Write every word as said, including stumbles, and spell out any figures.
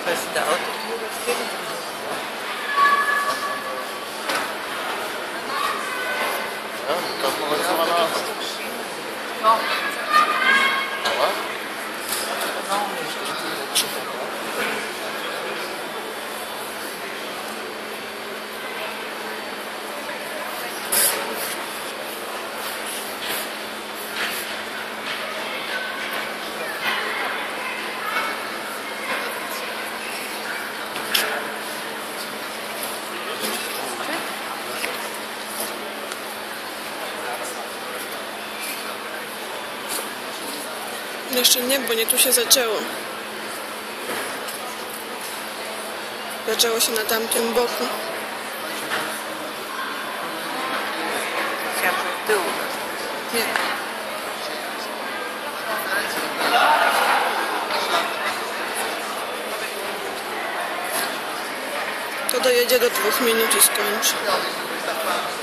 without Ja, to polecam na... No. Ała? No. Jeszcze nie, bo nie tu się zaczęło. Zaczęło się na tamtym boku. Chciałabym w tył. Nie. To dojedzie do dwóch minut i skończy.